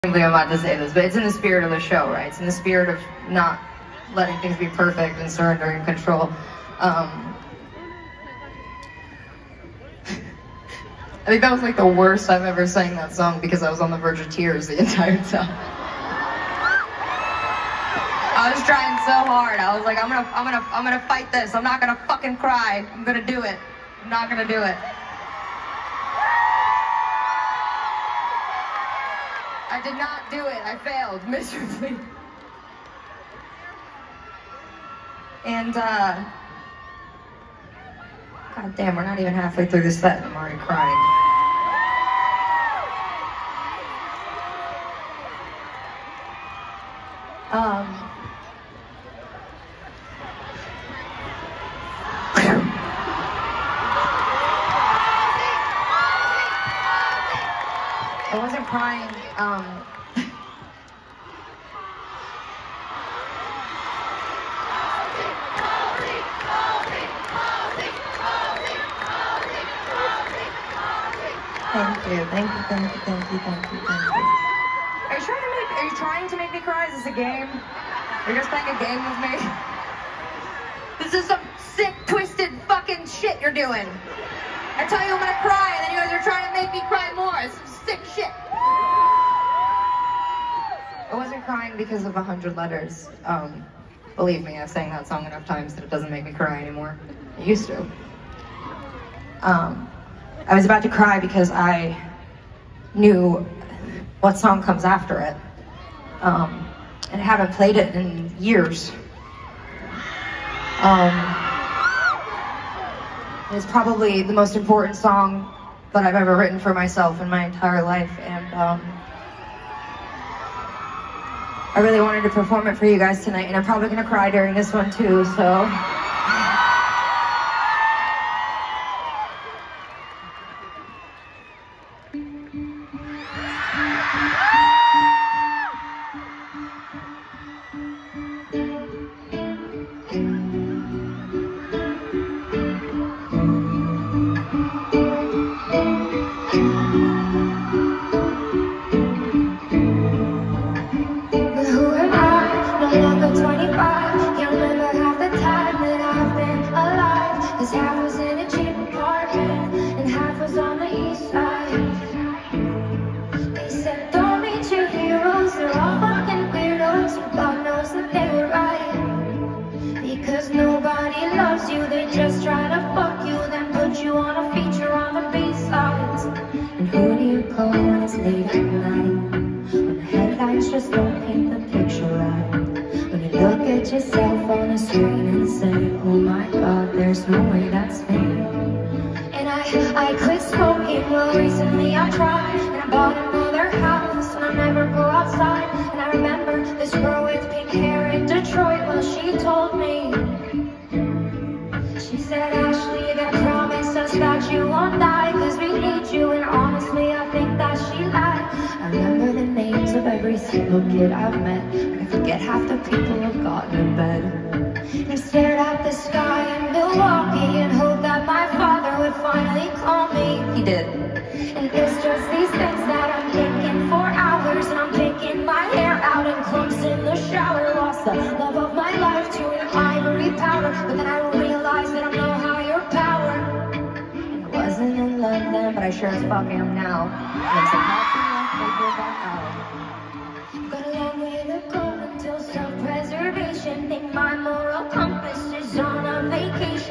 I'm about to say this, but it's in the spirit of the show, right? It's in the spirit of not letting things be perfect and surrendering control. I think that was like the worst I've ever sang that song because I was on the verge of tears the entire time. I was trying so hard. I was like, I'm gonna fight this. I'm not gonna fucking cry. I'm gonna do it. I'm not gonna do it. I did not do it. I failed miserably. And God damn, we're not even halfway through the set and I'm already crying. I wasn't crying. Thank you. Are you trying to make me cry? Is this a game? Are you guys playing a game with me? This is some sick, twisted fucking shit you're doing. I tell you I'm gonna cry, and then you guys are trying to make me cry more. It's some sick shit. I wasn't crying because of 100 letters. Believe me, I've sang that song enough times that it doesn't make me cry anymore. It used to. I was about to cry because I knew what song comes after it. And I haven't played it in years. It's probably the most important song that I've ever written for myself in my entire life, and I really wanted to perform it for you guys tonight, and I'm probably gonna cry during this one too, so.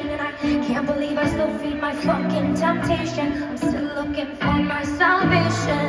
Temptation, I'm still looking for my salvation.